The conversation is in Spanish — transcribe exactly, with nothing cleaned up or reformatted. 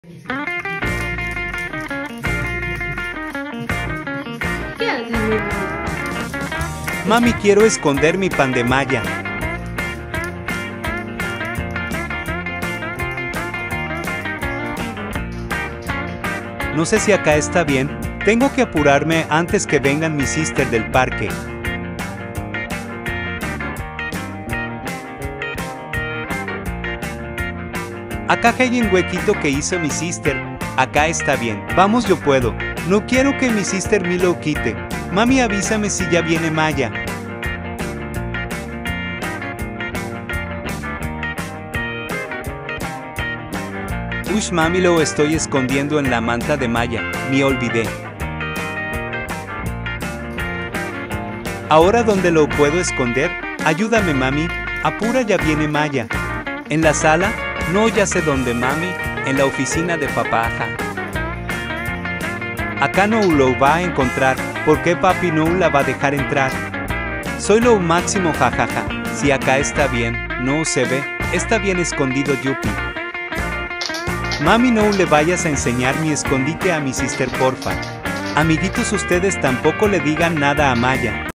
¿Qué haces, mi amor? Mami, quiero esconder mi pan de Maya. No sé si acá está bien. Tengo que apurarme antes que vengan mis sister del parque. Acá hay un huequito que hizo mi sister. Acá está bien. Vamos, yo puedo. No quiero que mi sister me lo quite. Mami, avísame si ya viene Maya. Ush, mami, lo estoy escondiendo en la manta de Maya. Me olvidé. ¿Ahora dónde lo puedo esconder? Ayúdame, mami. Apura, ya viene Maya. ¿En la sala? No, ya sé dónde, mami. En la oficina de papá. Ajá. Acá no lo va a encontrar. ¿Por qué papi no la va a dejar entrar? Soy lo máximo, jajaja. Si acá está bien, no se ve. Está bien escondido, Yupi. Mami, no le vayas a enseñar mi escondite a mi sister, porfa. Amiguitos, ustedes tampoco le digan nada a Maya.